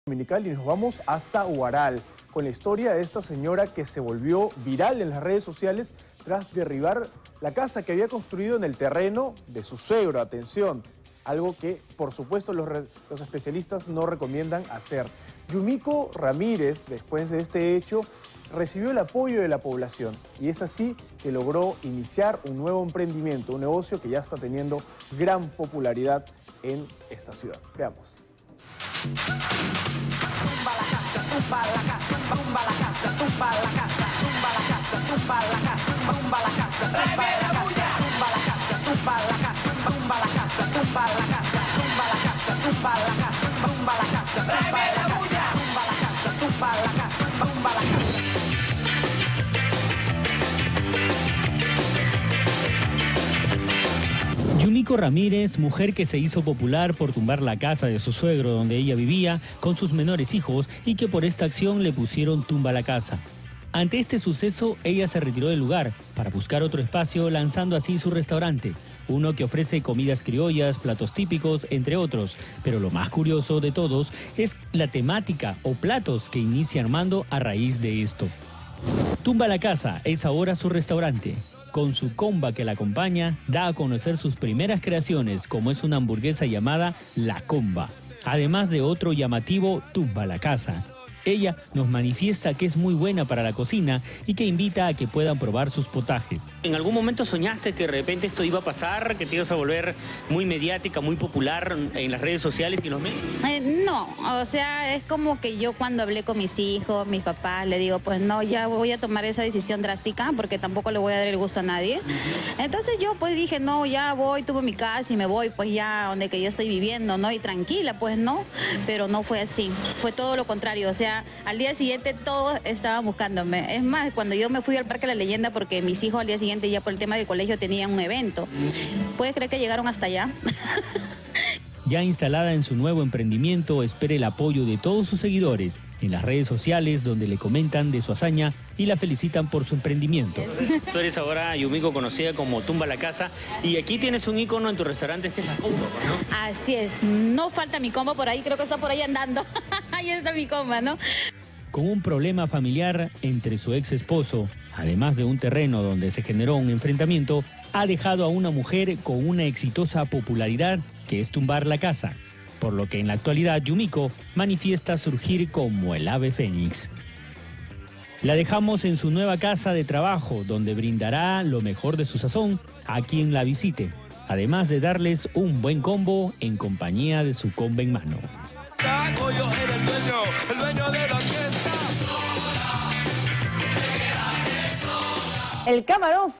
Dominical y nos vamos hasta Huaral con la historia de esta señora que se volvió viral en las redes sociales tras derribar la casa que había construido en el terreno de su suegro. Atención, algo que por supuesto los especialistas no recomiendan hacer. Yumiko Ramírez, después de este hecho, recibió el apoyo de la población y es así que logró iniciar un nuevo emprendimiento, un negocio que ya está teniendo gran popularidad en esta ciudad. Veamos. Tumba la casa, tumba la casa, tumba la casa, tumba la casa, tumba la casa, tumba la casa, tumba la casa, tumba la casa, tumba la casa, tumba la casa, tumba la casa, tumba la casa, tumba la casa, tumba la casa, tumba la casa, tumba la casa, tumba la casa, tumba la casa. Yumiko Ramírez, mujer que se hizo popular por tumbar la casa de su suegro donde ella vivía con sus menores hijos y que por esta acción le pusieron tumba la casa. Ante este suceso, ella se retiró del lugar para buscar otro espacio, lanzando así su restaurante, uno que ofrece comidas criollas, platos típicos, entre otros. Pero lo más curioso de todos es la temática o platos que inicia armando a raíz de esto. Tumba la casa es ahora su restaurante. Con su comba que la acompaña, da a conocer sus primeras creaciones, como es una hamburguesa llamada La Comba, además de otro llamativo, Tumba la Casa. Ella nos manifiesta que es muy buena para la cocina y que invita a que puedan probar sus potajes. ¿En algún momento soñaste que de repente esto iba a pasar, que te ibas a volver muy mediática, muy popular en las redes sociales y en los medios? No, o sea, es como que yo cuando hablé con mis hijos, mis papás, le digo, pues no, ya voy a tomar esa decisión drástica porque tampoco le voy a dar el gusto a nadie. Entonces yo pues dije, no, ya voy, tuve mi casa y me voy pues ya donde que yo estoy viviendo, ¿no? Y tranquila, pues no, pero no fue así, fue todo lo contrario, o sea, al día siguiente todos estaban buscándome. Es más, cuando yo me fui al Parque La Leyenda porque mis hijos al día siguiente ya por el tema del colegio tenían un evento, ¿puedes creer que llegaron hasta allá? Ya instalada en su nuevo emprendimiento, espera el apoyo de todos sus seguidores en las redes sociales, donde le comentan de su hazaña y la felicitan por su emprendimiento. Tú eres ahora Yumiko, conocida como Tumba la Casa, y aquí tienes un ícono en tu restaurante que es la comba, ¿no? Así es, no falta mi comba por ahí, creo que está por ahí andando. Ahí está mi comba, ¿no? Con un problema familiar entre su ex esposo, además de un terreno donde se generó un enfrentamiento, ha dejado a una mujer con una exitosa popularidad que es tumbar la casa, por lo que en la actualidad Yumiko manifiesta surgir como el ave fénix. La dejamos en su nueva casa de trabajo, donde brindará lo mejor de su sazón a quien la visite, además de darles un buen combo en compañía de su comba en mano. El dueño de la fiesta. El camarón